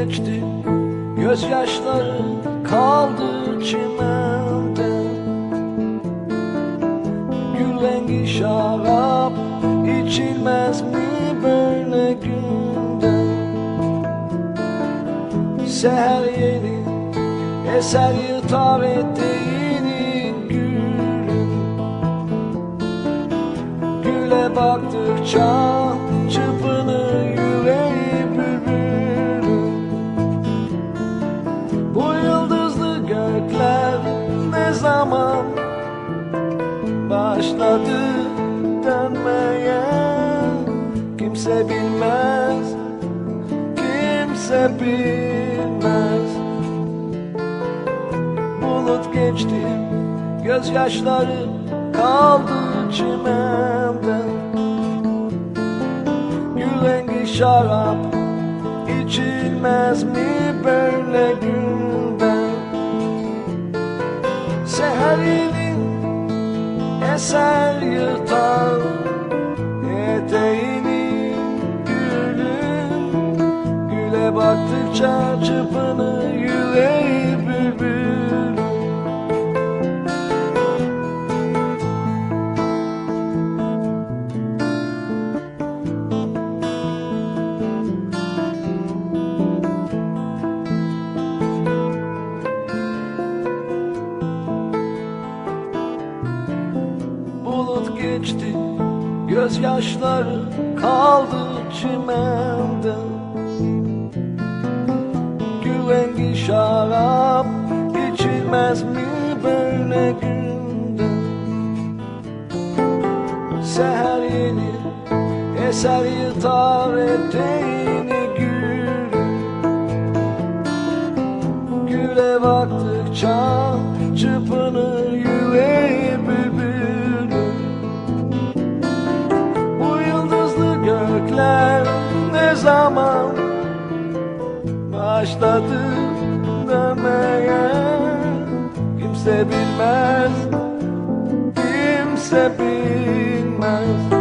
geçti, gözyaşları kaldı çimende. Gül rengi şarap içilmez mi böyle günde? Seher yeni eser yırtar eteğini gülüm. Güle baktıkça çırpınır yüreği bülbülüm. Bu yıldızlı gökler ne zaman başladı dönmeye? Kimse bilmez, kimse bilmez. Bulut geçti, gözyaşları kaldı çimende. Gül rengi şarap içilmez mi böyle günde? Seher yeni eser yırtar eteğini gülüm. Güle baktıkça çırpınır yüreği bülbül. Bulut geçti, gözyaşları kaldı çimende. Gül rengi şarap içilmez mi böyle günde? Seher yeni eser yırtar eteğini gülüm. Güle baktıkça çırpınır yüreği bülbülüm. Bu yıldızlı gökler ne zaman başladı dönmeye? Kimse bilmez, kimse bilmez.